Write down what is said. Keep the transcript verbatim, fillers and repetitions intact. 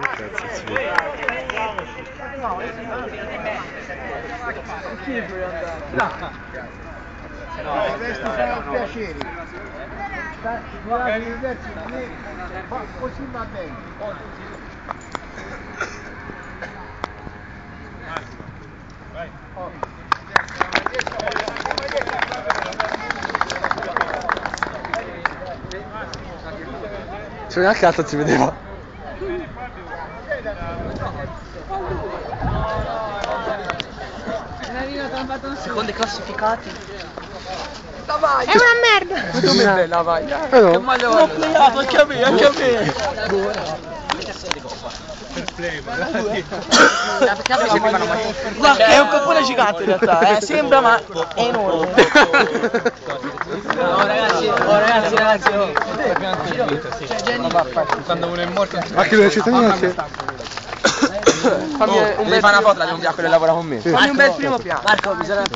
Chi vuoi andare? No, questi sono piaceri. Così va bene. Vai. C'è una cazzo si vedeva. Secondi classificati. La vai! È una merda! Ma dove è bella vai? Eh no. Che maglia l'ho playato anche a me, anche a me! Guarda, è un copone gigante in realtà, eh? Sembra ma è enorme. Oh ragazzi, oh ragazzi, ragazzi, oh. Quando uno è morto Ma che la cittadina c'è? Fammi un bel fare una foto, la devo inviare a quello che lavora con me. Fammi un bel primo piano. Marco, bisogna